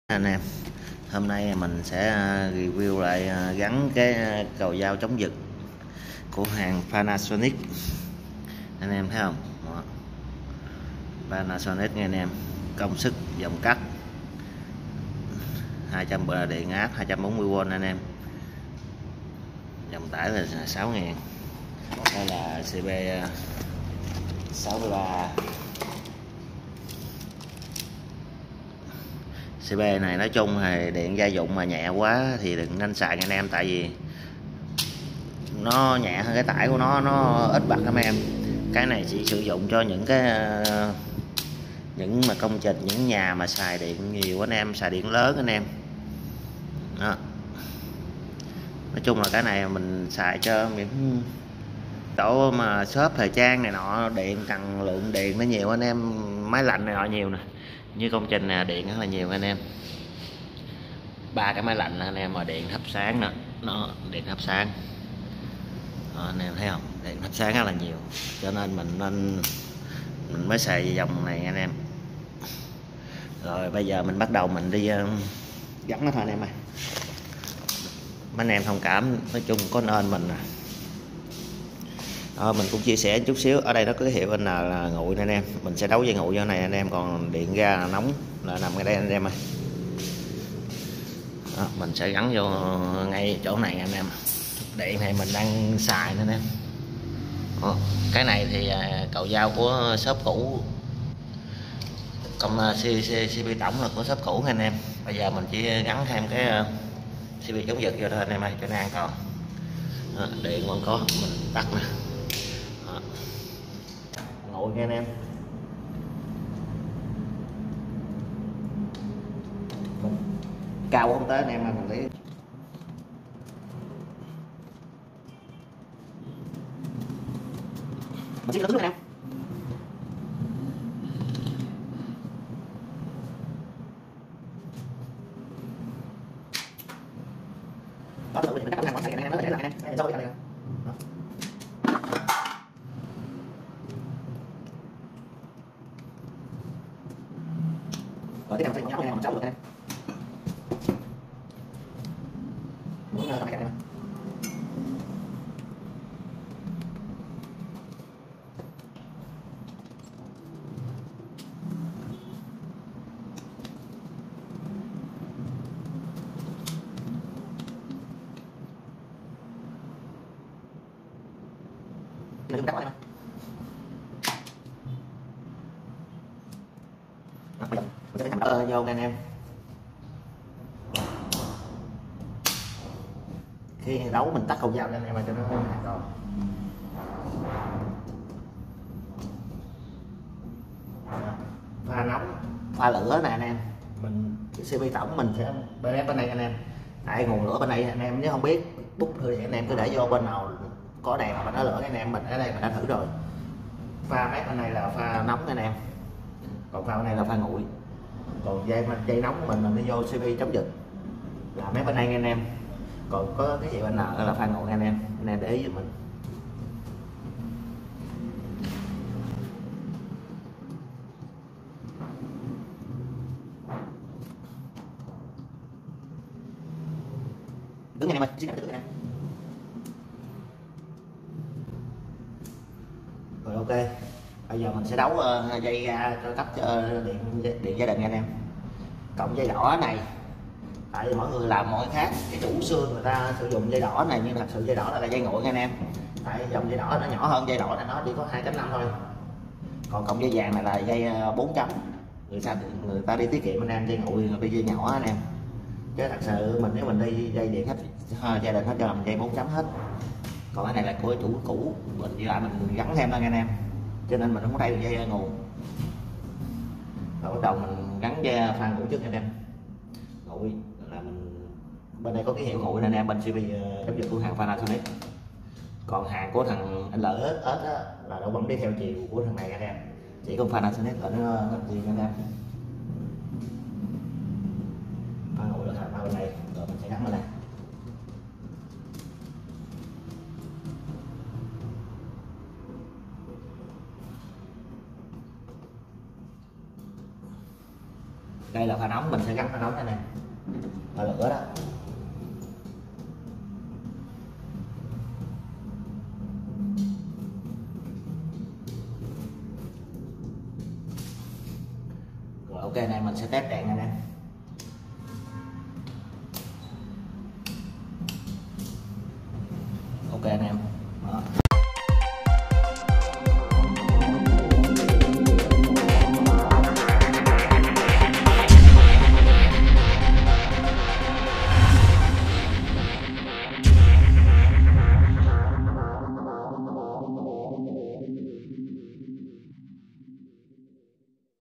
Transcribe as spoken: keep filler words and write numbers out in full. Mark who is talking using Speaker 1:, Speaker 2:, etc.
Speaker 1: Anh em, hôm nay mình sẽ review lại gắn cái cầu dao chống giật của hàng Panasonic. Anh em thấy không? Đó. Panasonic nha anh em, công suất dòng cắt hai trăm điện áp hai trăm bốn mươi vôn anh em, dòng tải là sáu ngàn. Đây là xê bê sáu ba. xê bê này nói chung thì điện gia dụng mà nhẹ quá thì đừng nên xài anh em, tại vì nó nhẹ hơn cái tải của nó nó ít bật anh em. Cái này chỉ sử dụng cho những cái những mà công trình, những nhà mà xài điện nhiều anh em, xài điện lớn anh em đó. Nói chung là cái này mình xài cho những chỗ mà shop thời trang này nọ, điện cần lượng điện nó nhiều anh em, máy lạnh này nọ nhiều nè, như công trình này điện rất là nhiều anh em. Ba cái máy lạnh anh em, mà điện thắp sáng nữa, nó điện thắp sáng đó, anh em thấy không, điện thắp sáng rất là nhiều, cho nên mình nên mình mới xài dòng này anh em. Rồi bây giờ mình bắt đầu mình đi uh, gắn nó thôi anh em ơi. Mấy anh em thông cảm, nói chung có nên mình à. Đó, mình cũng chia sẻ chút xíu. Ở đây nó có cái hiệu N là nguội anh em, mình sẽ đấu dây nguội vô này anh em, còn điện ra là nóng là nằm ở đây anh em ơi. Đó, mình sẽ gắn vô ngay chỗ này anh em. Điện này mình đang xài nữa anh em. Đó, cái này thì cầu dao của shop cũ, công xê pê tổng là của shop cũ anh em. Bây giờ mình chỉ gắn thêm cái xê pê chống giật vô thôi anh em ơi, cho nó an toàn. Đó, điện còn có, mình tắt nè. Đó, nguội nha anh em. Mình cao không tới anh em, mà mình lấy mình sẽ lớn anh em. Đó, thử mình cắt cái này anh em, nó để là anh em, để sâu cái này. Rồi tiếp theo mình sẽ nhắm anh em, mình cháu được anh em. Muốn tắt cái này. Mình cắt vào đây mà. Bây giờ mình sẽ thầm đỡ vô anh em. Khi đấu mình tắt cầu dao cho anh em cho nó an toàn. Pha nóng, pha lửa nè anh em. Mình cái xê pê tổng mình sẽ bên bên này anh em. Tại nguồn lửa bên này anh em nếu không biết bút thì anh em cứ để vô bên nào có đèn mà nó lửa anh em, mình ở đây mình đã thử rồi. Pha mép bên này là pha nóng anh em, còn pha bên này là pha nguội. Còn dây mình dây nóng của mình mình đi vô xê pê chống giật là mép bên đây anh em. Còn có cái gì bên nào là pha nguội anh em, anh em để ý giùm mình. Đứng anh em ơi, xin đứng anh em. Rồi ok, bây giờ mình sẽ đấu uh, dây ra cho cấp cho điện điện gia đình anh em. Cộng dây đỏ này, tại vì mỗi người làm mỗi khác, cái chủ xưa người ta sử dụng dây đỏ này, nhưng thật sự dây đỏ là dây nguội anh em. Tại dòng dây đỏ nó nhỏ hơn dây đỏ này, nó chỉ có hai chấm năm thôi. Còn cộng dây vàng này là dây bốn chấm, người ta người ta đi tiết kiệm anh em, dây nguội đi dây nhỏ anh em. Chứ thật sự mình nếu mình đi dây điện hết gia đình hết cho làm dây bốn chấm hết. Còn cái này là của chủ cũ, mình với lại mình gắn thêm thôi anh em, cho nên mình không có thay được dây nguồn. Rồi bắt đầu mình gắn dây pha nguội trước anh em. Nguội là mình bên đây có cái hiệu nguội anh em, bên xê pê chống giật của hàng Panasonic. Còn hàng của thằng anh lỡ ếch ếch á là nó vẫn đi theo chiều của thằng này anh em, chỉ có Panasonic là nó gì anh em. Pha nguội là pha bên này, rồi mình sẽ gắn bên này. Đây là pha nóng, mình sẽ gắn pha nóng này nè, pha lửa đó. Rồi ok này, mình sẽ test đèn này nè. Ok anh em. Đó.